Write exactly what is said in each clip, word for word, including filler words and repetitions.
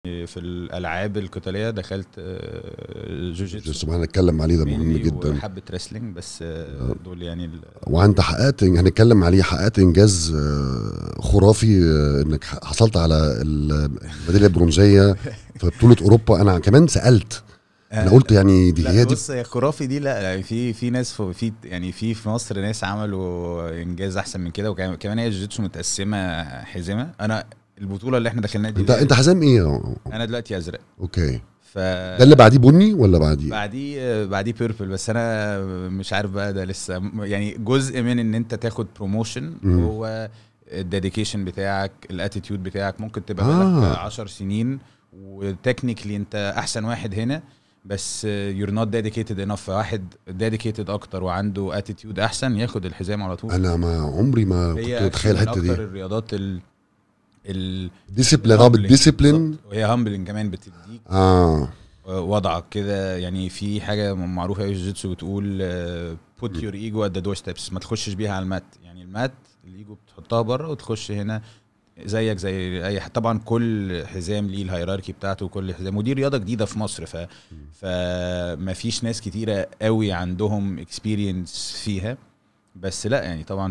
في الالعاب القتاليه دخلت الجوجيتسو. سبحان الله، نتكلم عليه ده مهم جدا. وحبه ريسلينج بس آه. دول يعني ال... وانت حققت، هنتكلم عليه، حققت انجاز خرافي انك حصلت على الميداليه البرونزيه في بطوله اوروبا. انا كمان سالت، انا قلت يعني دي هي دي. بص يا خرافي دي، لا يعني في في ناس في يعني في في مصر ناس عملوا انجاز احسن من كده. وكمان هي الجوجيتسو متقسمه حزمه. انا البطوله اللي احنا دخلناها دي، انت انت حزام ايه؟ انا دلوقتي ازرق. اوكي. ف ده اللي بعديه بني ولا بعديه؟ بعديه بعديه بيربل. بس انا مش عارف بقى ده لسه يعني جزء من ان انت تاخد بروموشن هو الديديكيشن بتاعك، الاتيتيود بتاعك. ممكن تبقى آه. بقالك عشر سنين وتكنيكلي انت احسن واحد هنا، بس you're not dedicated enough. واحد dedicated اكتر وعنده attitude احسن ياخد الحزام على طول. انا ما عمري ما كنت اتخيل الحته دي. اكتر الرياضات ال ال ديسيبلين، رابط ديسيبلين، وهي هامبلنج كمان بتديك اه وضعك كده. يعني في حاجه معروفه في الجوجيتسو بتقول put your ego at the doorsteps، ما تخشش بيها على المات. يعني المات الايجو بتحطها بره وتخش هنا زيك زي اي. طبعا كل حزام ليه الهيراركي بتاعته، وكل حزام، ودي رياضه جديده في مصر. ف فما فيش ناس كتيره قوي عندهم اكسبيرينس فيها. بس لا يعني طبعا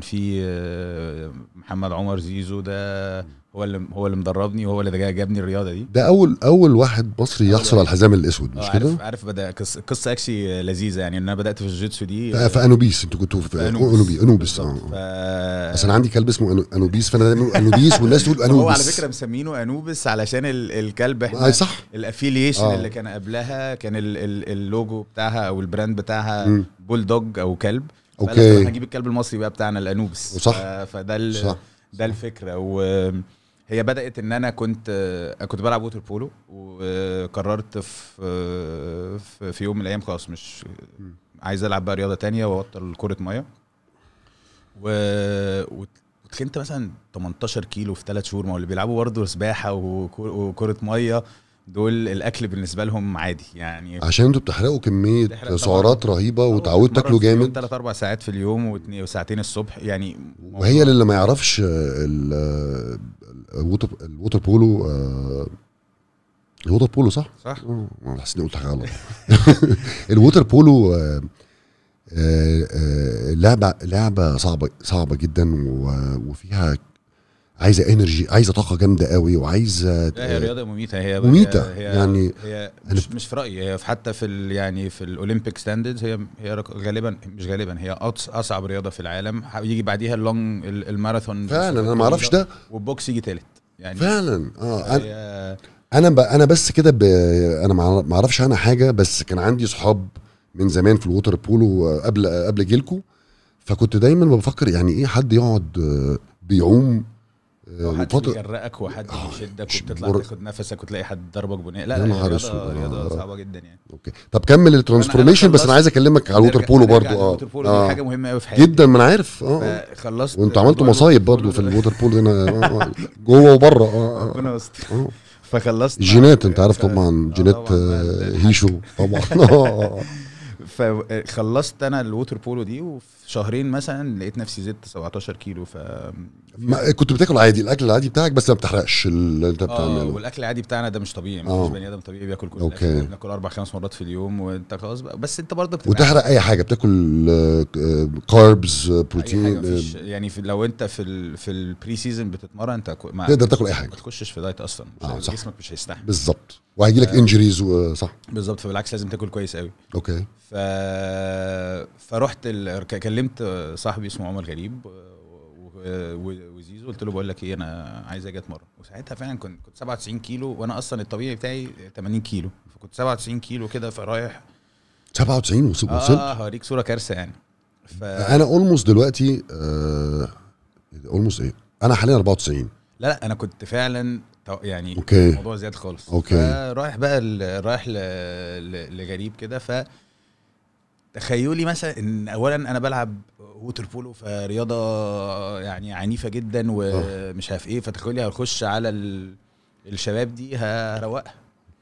في محمد عمر زيزو ده هو اللي هو اللي مدربني، وهو اللي جابني الرياضه دي. ده اول اول واحد مصري يحصل على الحزام الاسود، مش كده؟ عارف عارف بدا قصه قصه اكشلي لذيذه. يعني ان انا بدات في الجوجيتسو دي في انوبيس. انتوا كنتوا في انوبيس انوبيس اه ف... بس انا عندي كلب اسمه انوبيس، فانا دايما انوبيس والناس تقول انوبيس. هو على فكره مسمينه انوبيس علشان الكلب احنا آه صح. الافيليشن آه. اللي كان قبلها كان اللوجو بتاعها او البراند بتاعها بول دوج او كلب. اوكي، هنجيب الكلب المصري بقى بتاعنا الانوبيس. صح. فده صح. ده الفكره. وهي بدات ان انا كنت كنت بلعب ووتر بولو، وقررت في في يوم من الايام خلاص مش عايز العب بقى رياضه تانية وابطل كره ميه. و وتخنت مثلا تمنتاشر كيلو في ثلاث شهور. ما هو اللي بيلعبوا برضه سباحه وكره ميه دول الاكل بالنسبه لهم عادي يعني، عشان انتوا بتحرقوا كميه سعرات رهيبه وتعودوا تاكلوا جامد ثلاث اربع ساعات في اليوم وساعتين الصبح يعني. وهي اللي ما يعرفش الووتر الووتر بولو الووتر بولو صح صح اه حاسس اني قلت حاجه غلط. الووتر بولو لعبه لعبه صعبه صعبه جدا، وفيها عايزه انرجي، عايزه طاقه جامده قوي، وعايزه هي رياضه مميته. هي مميته هي يعني. هي مش, مش في رايي، هي حتى في ال يعني في الاولمبيك ستاندردز هي هي غالبا مش غالبا هي اصعب رياضه في العالم. يجي بعديها اللونج الماراثون فعلا. انا ما اعرفش ده، والبوكس يجي ثالث يعني فعلا. اه انا انا, أنا بس كده انا ما اعرفش انا حاجه، بس كان عندي صحاب من زمان في الووتر بولو قبل قبل جيلكو، فكنت دايما بفكر يعني ايه حد يقعد بيعوم حد بيغرقك وحد بيشدك وبتطلع بر... تاخد نفسك وتلاقي حد ضربك بناء. لا لا رياضه رياضه صعبه جدا يعني. اوكي طب كمل الترانسفورميشن. بس انا عايز اكلمك على الووتر بولو برضو. اه الووتر بولو دي حاجه مهمه قوي في حياتي جدا، ما انا عارف. اه خلصت وانتوا عملتوا مصايب برضو في الووتر بولو هنا جوه وبره. اه ربنا يستر. فخلصت جينات، انت عارف طبعا جينات هيشو طبعا. فخلصت انا الووتر بولو دي، وفي شهرين مثلا لقيت نفسي زدت سبعتاشر كيلو. ف كنت بتاكل عادي الاكل العادي بتاعك بس ما بتحرقش اللي انت بتعمله. اه والاكل العادي بتاعنا ده مش طبيعي. مفيش بني ادم طبيعي بياكل كل الاكل. بناكل اربع خمس مرات في اليوم وانت خلاص بقى. بس انت برضه وتحرق اي حاجه، بتاكل كاربز بروتين يعني. في لو انت في ال في البري سيزون بتتمرن انت تقدر تاكل اي حاجه، ما تخشش في دايت اصلا. آه جسمك مش هيستحمل بالظبط، وهيجي لك انجريز. وصح بالظبط. فبالعكس لازم تاكل كويس قوي. اوكي. ف فرحت ال... كلمت صاحبي اسمه عمر غريب وزيزو، قلت له بقول لك ايه انا عايز اجي اتمرن. وساعتها فعلا كنت كنت سبعة وتسعين كيلو، وانا اصلا الطبيعي بتاعي ثمانين كيلو، فكنت سبعة وتسعين كيلو كده. فرايح سبعة وتسعين وصلت. اه هوريك صوره كارثه يعني. ف... انا اولموست دلوقتي اولموست آه... ايه انا حاليا اربعة وتسعين. لا لا انا كنت فعلا يعني أوكي. الموضوع زياد خالص. اوكي. فرايح بقى رايح ل... لغريب كده. ف تخيلي مثلا ان اولا انا بلعب ووتر بولو، فرياضه يعني عنيفه جدا ومش عارف ايه. فتخيلي هخش على ال... الشباب دي هروقها.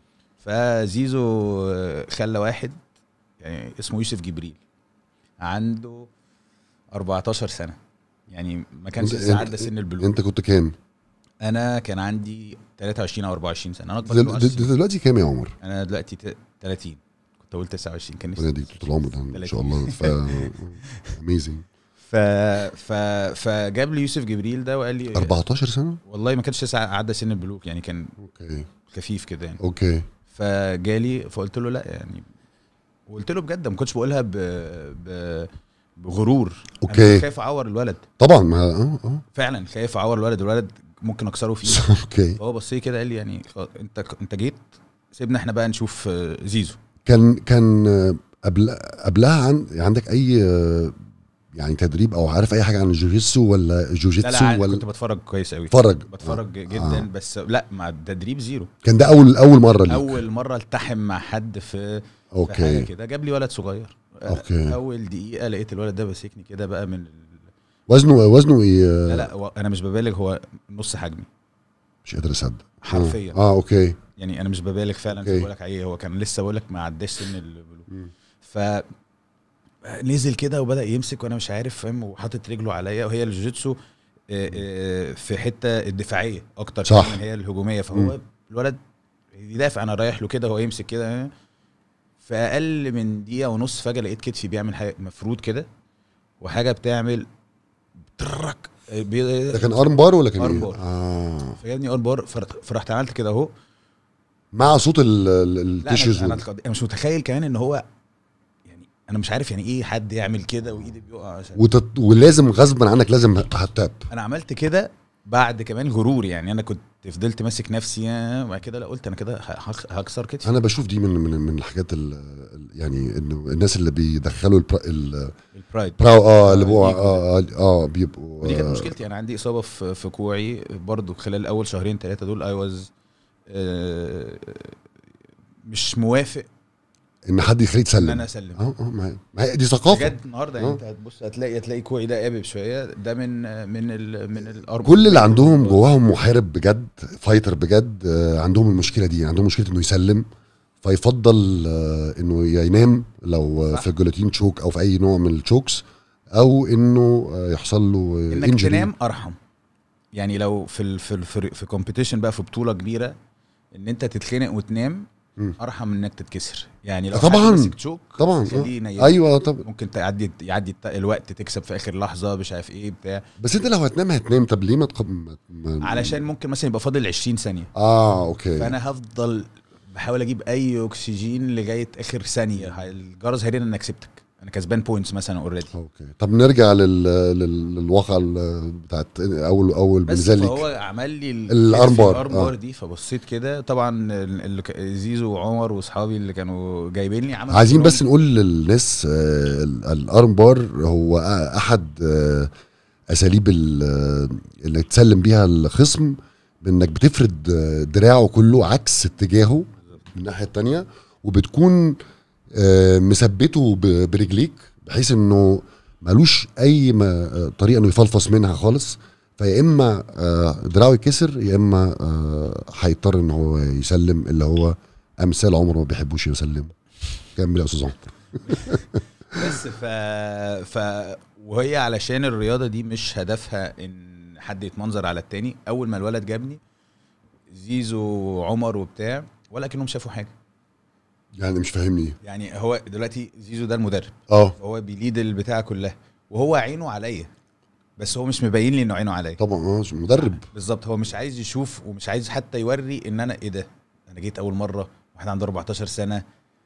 فزيزو خلى واحد يعني اسمه يوسف جبريل عنده اربعتاشر سنه، يعني ما كانش لسه عدى سن البلوغ. انت كنت كام؟ انا كان عندي تلاتة وعشرين او اربعة وعشرين سنه. انا اكبر دل... دل... دلوقتي كام يا عمر؟ انا دلوقتي تلاتين، كنت اقول تسعة وعشرين كان نفسي دي طول العمر ان شاء الله. ف اميزنج. ف ف فجاب لي يوسف جبريل ده وقال لي اربعتاشر سنه والله ما كانش لسه عدى سن البلوغ يعني، كان اوكي خفيف كده يعني. اوكي. فجالي فقلت له لا يعني، وقلت له بجد ما كنتش بقولها ب... ب... بغرور. اوكي. انا خايف اعور الولد طبعا. ما اه اه فعلا خايف اعور الولد، الولد ممكن اكسره فيه. اوكي. فهو بص لي كده قال لي يعني انت انت جيت سيبنا احنا بقى نشوف زيزو. كان كان قبل قبلها عن عندك اي يعني تدريب او عارف اي حاجه عن الجوجيتسو ولا جوجيتسو؟ لا لا ولا كنت بتفرج كويس قوي، بتفرج بتفرج آه. جدا آه. بس لا مع التدريب زيرو. كان ده اول اول مره ليك؟ اول مره التحم مع حد في اوكي في حاجه كده. جاب لي ولد صغير أوكي. اول دقيقه لقيت الولد ده ماسكني كده بقى من ال... وزنه وزنه ايه؟ لا لا انا مش ببالغ، هو نص حجمي. مش قادر اصدق حرفيا. اه اوكي يعني انا مش ببالغ فعلا في بقول لك عليه، هو كان لسه بقول لك ما عداش سن البلوغ. ف نزل كده وبدا يمسك وانا مش عارف فاهم، وحاطط رجله عليا. وهي الجوجيتسو في حته الدفاعيه اكتر صح. من هي الهجوميه. فهو م. الولد يدافع، انا رايح له كده هو يمسك كده. في اقل من دقيقه ونص فجاه لقيت كتفي بيعمل حاجه مفروض كده، وحاجه بتعمل ترك. ده كان ارم بار ولا كان ارم ايه؟ بار. اه فجابني ارم بار، فرحت عملت كده اهو مع صوت التيشوز. انا انا مش متخيل كمان ان هو يعني، انا مش عارف يعني ايه حد يعمل كده وايدي بيقع عشان وتت... ولازم غصبا عنك لازم هتاب. انا عملت كده بعد كمان غرور يعني. انا كنت فضلت ماسك نفسي وبعد كده لا قلت انا كده هكسر كتفي. انا بشوف دي من من من الحاجات يعني انه الناس اللي بيدخلوا البرايد براو اه اللي بيبقوا اه اه بيبقوا دي كانت مشكلتي. انا عندي اصابه في في كوعي برضو خلال اول شهرين ثلاثه دول. اي واز آه مش موافق ان حد يخليك تسلم. ان انا اسلم. اه اه ما هي دي ثقافه بجد. النهارده يعني انت هتبص هتلاقي هتلاقي كوعي ده قابب شويه. ده من من ال من الارض. كل اللي عندهم جواهم محارب بجد، فايتر بجد، عندهم المشكله دي، عندهم مشكله انه يسلم. فيفضل انه ينام لو صح. في الجلوتين تشوك او في اي نوع من التشوكس، او انه يحصل له انك injury. تنام ارحم يعني. لو في ال في ال في كومبيتيشن بقى في بطوله كبيره ان انت تتخنق وتنام ارحم من انك تتكسر يعني. لو طبعا حد تشوك طبعا ايوه طبعا ممكن تعدي يعدي الوقت، تكسب في اخر لحظه مش عارف ايه بتاع. بس انت لو هتنام هتنام. طب ليه ما تخ... علشان ممكن مثلا يبقى فاضل عشرين ثانيه. اه اوكي. فانا هفضل بحاول اجيب اي اكسجين لغايه اخر ثانيه. الجرس هيرن انك كسبتك، انا كسبان بوينتس مثلا اوريدي. اوكي. طب نرجع لل... لل... للواقع بتاعت اول اول بالنسبه لي. هو عمل لي الارمبار الارمبار آه. دي. فبصيت كده طبعا زيزو وعمر واصحابي اللي كانوا جايبين لي عمل. عايزين بس نقول للناس الارمبار هو احد اساليب اللي تسلم بيها الخصم، بانك بتفرد دراعه كله عكس اتجاهه من الناحيه الثانيه، وبتكون مثبته برجليك بحيث انه مالوش اي طريقه انه يفلفص منها خالص. فيا اما دراعه يكسر يا اما هيضطر ان هو يسلم، اللي هو امثال عمر ما بيحبوش يسلموا. كمل يا استاذ عمر. بس ف... ف وهي علشان الرياضه دي مش هدفها ان حد يتمنظر على التاني. اول ما الولد جابني زيزو وعمر وبتاع ولا كأنهم شافوا حاجه. يعني مش فاهمني يعني هو دلوقتي زيزو ده المدرب اه هو بيليد البتاع كلها وهو عينه عليا، بس هو مش مبين لي انه عينه عليا. طبعا اه مدرب بالظبط. هو مش عايز يشوف ومش عايز حتى يوري ان انا ايه ده، انا جيت اول مره واحد عنده اربعتاشر سنه.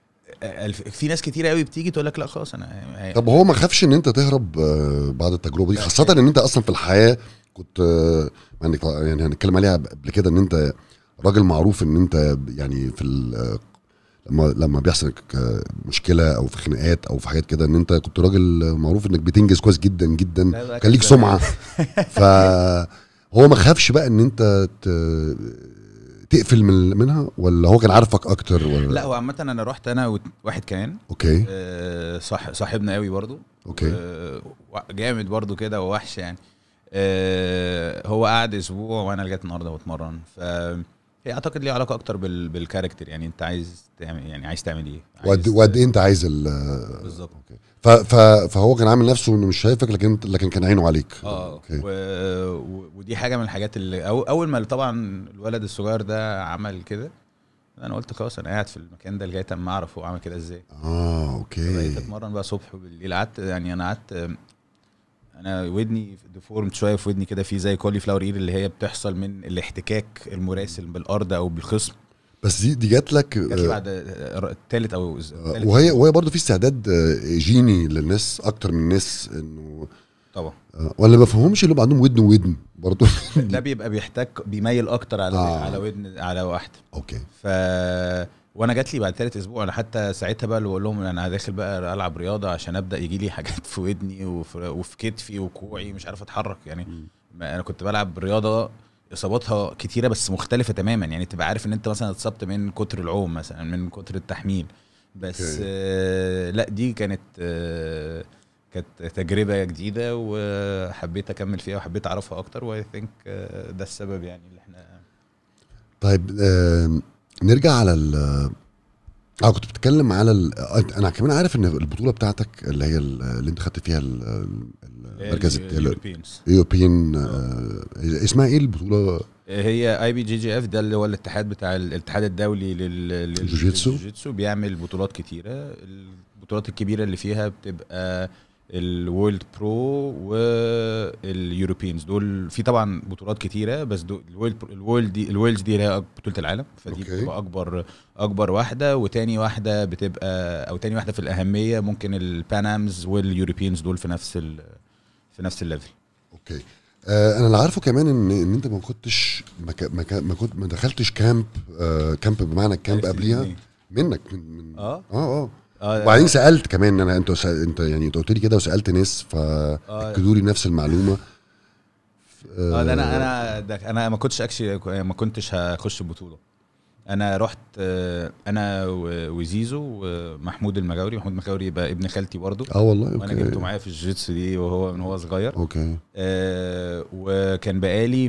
في ناس كتير قوي بتيجي تقول لك لا خلاص انا. طب هو ما خافش ان انت تهرب بعد التجربه دي، خاصه ان انت اصلا في الحياه كنت يعني هنتكلم عليها قبل كده، ان انت راجل معروف ان انت يعني في لما لما بيحصل مشكله او في خناقات او في حاجات كده، ان انت كنت راجل معروف انك بتنجز كويس جدا جدا، كان ليك سمعه. فهو ما خافش بقى ان انت تقفل من منها، ولا هو كان عارفك اكتر ولا؟ لا هو عامه انا رحت انا وواحد كمان اوكي آه صح صاحبنا قوي برضو اوكي آه جامد برضو كده ووحش يعني. آه هو قعد اسبوع وانا لغايه النهارده بتمرن. ف هي اعتقد ليها علاقه اكتر بال... بالكاركتر، يعني انت عايز تعمل يعني عايز تعمل ايه، وقد وقد انت عايز ال بالظبط. ف... ف... فهو كان عامل نفسه انه مش شايفك، لكن لكن كان عينه عليك. اه اوكي. و... و... ودي حاجه من الحاجات اللي أو... اول ما طبعا الولد الصغير ده عمل كده، انا قلت خلاص انا قاعد في المكان ده لغايه اما اعرف هو عمل كده ازاي. اه اوكي. بقيت اتمرن بقى صبح وبالليل. قعدت يعني انا قعدت انا ودني ديفورمد شويه في ودني كده، في زي كولي فلاور اير اللي هي بتحصل من الاحتكاك المراسل بالارض او بالخصم. بس دي دي جات لك جات لي بعد الثالث او الثالث. وهي وهي برضه في استعداد جيني للناس اكتر من الناس انه طبعا، ولا ما بفهمش اللي عندهم ودن ودن برضه ده بيبقى بيحتاج بيميل اكتر على آه. على ودن على واحده. اوكي. ف وانا جات لي بعد ثالث اسبوع، انا حتى ساعتها بقى اللي بقول لهم انا داخل بقى العب رياضه عشان ابدا يجي لي حاجات في ودني وفي, وفي كتفي وكوعي مش عارف اتحرك يعني. انا كنت بلعب رياضه اصاباتها كتيره بس مختلفه تماما، يعني تبقى عارف ان انت مثلا اتصبت من كتر العوم مثلا، من كتر التحميل بس. آه لا دي كانت آه كانت تجربه جديده وحبيت اكمل فيها وحبيت اعرفها اكتر، واي ثينك آه ده السبب يعني اللي احنا. طيب آه نرجع على ال اه كنت بتتكلم على ال... انا كمان عارف ان البطوله بتاعتك اللي هي اللي انت خدت فيها المركز اليوروبيان آه اسمها ايه البطوله؟ هي اي بي جي جي اف، ده اللي هو الاتحاد بتاع الاتحاد الدولي للجوجيتسو، بيعمل بطولات كتيره. البطولات الكبيره اللي فيها بتبقى الورلد برو واليوروبيانز، دول في طبعا بطولات كتيره بس دول الورلد الورلد دي الورلد دي اللي هي بطوله العالم، فدي okay. بتبقى اكبر اكبر واحده، وتاني واحده بتبقى او تاني واحده في الاهميه ممكن البانامز واليوروبيانز، دول في نفس ال في نفس الليفل. اوكي. آه انا اللي عارفه كمان ان ان انت ما كنتش ما ك... ما كنت ما دخلتش كامب آه كامب بمعنى كامب قبليها منك من, من اه اه اه وبعدين سالت كمان انا انت سأ... انت يعني انت قلت لي كده وسالت ناس فاكدوا لي نفس المعلومه. اه ده انا انا ده انا ما كنتش اكشلي ما كنتش هخش البطوله. انا رحت انا وزيزو ومحمود المجاوري. محمود المجاوري يبقى ابن خالتي برضو. اه والله اوكي. وانا جبته معايا في الجوجيتسو دي وهو من هو صغير. اوكي. آه وكان بقالي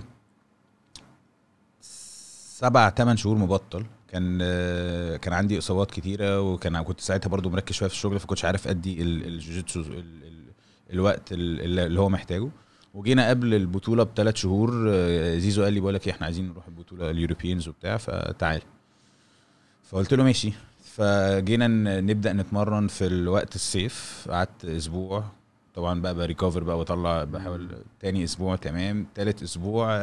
سبع ثمان شهور مبطل. كان كان عندي اصابات كتيره، وكان كنت ساعتها برضو مركز شويه في الشغل، فكنتش عارف ادي الجوجيتسو الوقت اللي هو محتاجه. وجينا قبل البطوله بثلاث شهور زيزو قال لي بقول لك احنا عايزين نروح البطوله اليوروبيانز وبتاع، فتعال. فقلت له ماشي. فجينا نبدا نتمرن في الوقت الصيف. قعدت اسبوع طبعا بقى بريكفر بقى واطلع، بحاول. تاني اسبوع تمام، تالت اسبوع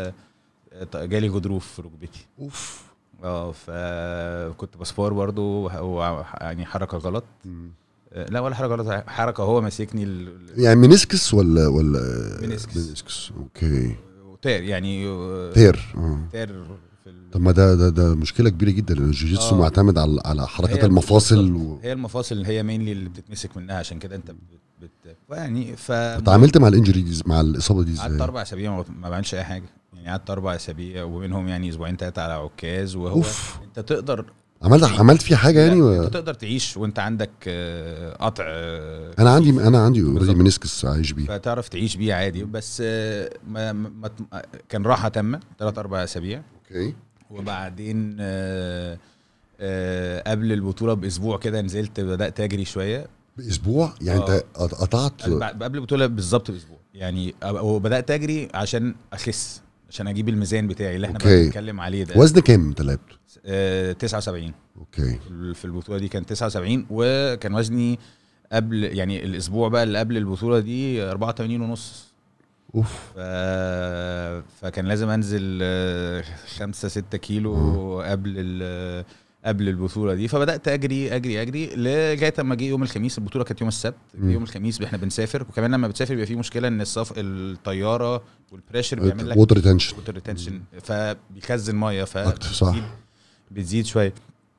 جالي غضروف في ركبتي. اوف. اه فكنت بسبار برضو يعني حركه غلط. م. لا ولا حركه غلط، حركه هو ماسكني ال... يعني منسكس ولا ولا منسكس. منسكس اوكي. تير يعني تير اه تير في ال... طب ما ده ده ده مشكله كبيره جدا، لان الجوجيتسو آه. معتمد على على حركات المفاصل و... هي المفاصل اللي هي مينلي اللي بتتمسك منها، عشان كده انت بت, بت... يعني ف اتعاملت مع الانجريز مع الاصابه دي ازاي؟ قعدت اربع اسابيع ما بعملش اي حاجه، يعني قعدت اربع اسابيع ومنهم يعني اسبوعين ثلاثه على عكاز. وهو أوف. انت تقدر عملت عملت فيه حاجه يعني و... انت تقدر تعيش وانت عندك قطع. انا عندي انا عندي اوريدي منسكس عايش بيه، فتعرف تعيش بيه عادي. بس ما, ما كان راحه تامه ثلاث اربع اسابيع. اوكي. وبعدين آآ آآ قبل البطوله باسبوع كده نزلت بدات اجري شويه. باسبوع يعني انت قطعت قبل البطوله بالظبط باسبوع يعني، وبدات اجري عشان اخس، عشان اجيب الميزان بتاعي اللي احنا بنتكلم عليه ده. وزن كام انت لعبت؟ آه تسعة وسبعين. اوكي. في البطوله دي كان تسعة وسبعين، وكان وزني قبل يعني الاسبوع بقى اللي قبل البطوله دي أربعة وثمانين ونص. اوف. ف... فكان لازم انزل خمسة ستة كيلو م. قبل ال... قبل البطوله دي. فبدات اجري اجري اجري لغايه اما جه يوم الخميس. البطوله كانت يوم السبت. يوم الخميس احنا بنسافر، وكمان لما بتسافر بيبقى في مشكله ان الصف الطياره والبريشر بيعمل لك ووتر ريتنشن ووتر ريتنشن فبيخزن ميه، ف صح بتزيد شويه.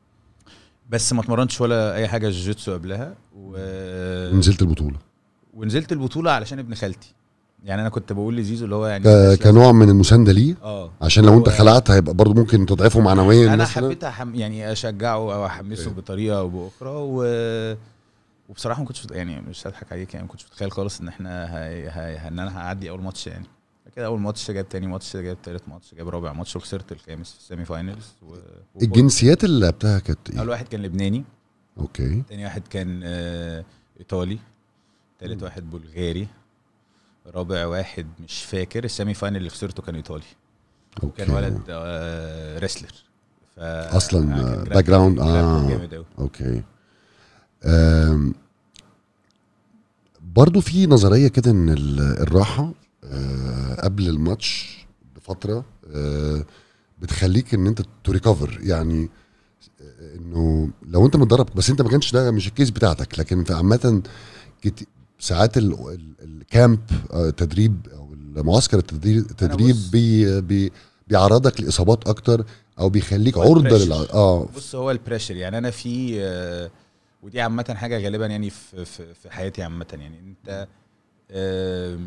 بس ما اتمرنتش ولا اي حاجه جوجيتسو قبلها. و... ونزلت البطوله ونزلت البطوله علشان ابن خالتي. يعني انا كنت بقول لزيزو اللي هو يعني ك... كنوع من المسانده ليه. اه عشان لو انت خلعت هيبقى برضو ممكن تضعفه معنويا. انا حبيت أحم... يعني اشجعه او احمسه بطريقه او باخرى. و... وبصراحه ما كنتش يعني مش هضحك عليك يعني ما كنتش متخيل خالص ان احنا هي... هي... ان انا هعدي اول ماتش يعني. كده اول ماتش جاب تاني ماتش جاب تالت ماتش جاب رابع ماتش وخسرت الخامس في السيمي فاينلز. و... الجنسيات اللي لعبتها كانت ايه؟ اول واحد كان لبناني، اوكي. تاني واحد كان آه ايطالي، تالت واحد بلغاري، رابع واحد مش فاكر. السيمي فاينل اللي خسرته كان ايطالي، وكان ولد آه ريسلر اصلا باك جراوند. اه جامد قوي. اوكي. آم برضو في نظريه كده ان الراحه آه قبل الماتش بفتره آه بتخليك ان انت تريكفر، يعني انه لو انت متدرب بس انت ما كانش ده مش الكيس بتاعتك، لكن في عامه ساعات الكامب تدريب او المعسكر التدريب التدريب بي بي بيعرضك لاصابات اكتر او بيخليك عرضه لل اه بص هو البريشر. يعني انا في آه ودي عامه حاجه غالبا يعني في في, في حياتي عامه. يعني انت آه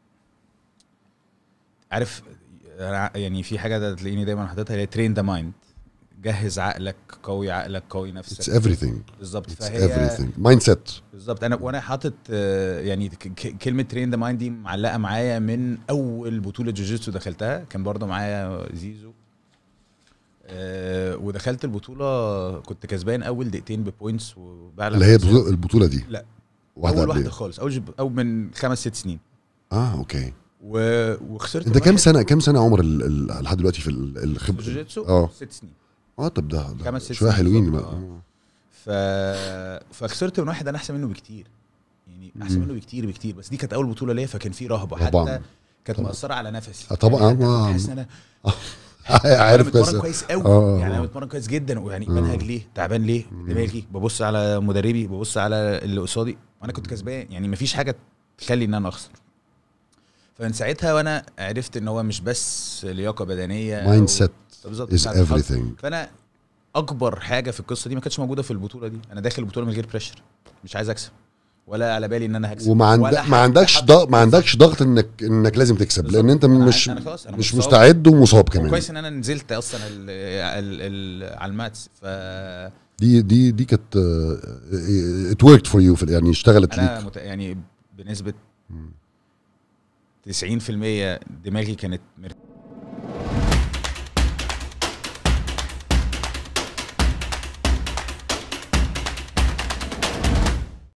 عارف يعني في حاجه ده تلاقيني دايما حاططها هي ترين ذا مايند، جهز عقلك قوي، عقلك قوي نفسك. It's everything. بالظبط. فهي everything مايند سيت. بالظبط. انا وانا حاطط يعني كلمه ترين ذا مايند دي معلقه معايا من اول بطوله جوجيتسو دخلتها. كان برضو معايا زيزو أه ودخلت البطوله كنت كسبان اول دقيقتين ببوينتس وبعلى اللي هي البطوله دي. لا واحده اول واحده خالص، اول جب... او من خمس ست سنين. اه اوكي. و... وخسرت. انت كام سنه كام سنه عمر لحد دلوقتي في الخبره الجوجيتسو؟ اه ست سنين. اه طب ده, ده شويه حلوين بقى. ف... فخسرت من واحد انا احسن منه بكتير، يعني احسن منه بكتير بكتير. بس دي كانت اول بطوله ليا فكان في رهبه، حتى كانت مأثره على نفسي. طبعا يعني حاسس ان انا عارف بتمرن كويس قوي. آه يعني انا بتمرن كويس جدا، ويعني بنهج ليه، تعبان ليه، دماغي ببص على مدربي، ببص على اللي قصادي، وانا كنت كسبان. يعني مفيش حاجه تخلي ان انا اخسر. فمن ساعتها وانا عرفت ان هو مش بس لياقه بدنيه، مايند سيت از ايفريثينج. فانا اكبر حاجه في القصه دي ما كانتش موجوده في البطوله دي. انا داخل البطوله من غير بريشر، مش عايز اكسب ولا على بالي ان انا هكسب، وما عند... ما عندكش ضغط ما عندكش ضغط انك انك لازم تكسب، لان انت مش أنا خلاص أنا مش مستعد ومصاب كمان. كويس ان انا نزلت اصلا ال ال ال على الماتس. ف دي دي دي كانت ات وركت فور يو، يعني اشتغلت ليك. انا مت... يعني بنسبه تسعين في المية دماغي كانت مرتاحه.